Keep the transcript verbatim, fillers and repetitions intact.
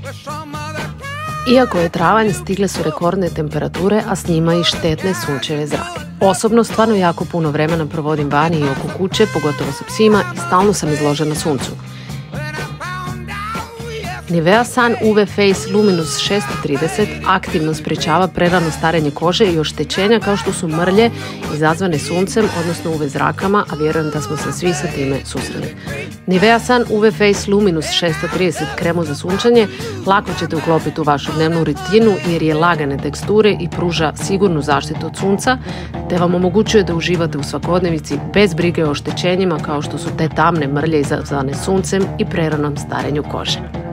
Iako je travanj, stigle su rekordne temperature, a s njima i štetne sunčeve zrake. Osobno stvarno jako puno vremena provodim vani i oko kuće, pogotovo sa psima, i stalno sam izložena suncu. Nivea Sun U V Face Luminous šesto trideset aktivno sprječava prerano starenje kože i oštećenja kao što su mrlje izazvane suncem, odnosno U V zrakama, a vjerujem da smo se svi sa time susreli. Nivea Sun U V Face Luminous šesto trideset kremu za sunčanje lako ćete uklopiti u vašu dnevnu rutinu jer je lagane teksture i pruža sigurnu zaštitu od sunca, te vam omogućuje da uživate u svakodnevici bez brige o oštećenjima kao što su te tamne mrlje izazvane suncem i preranom starenju kože.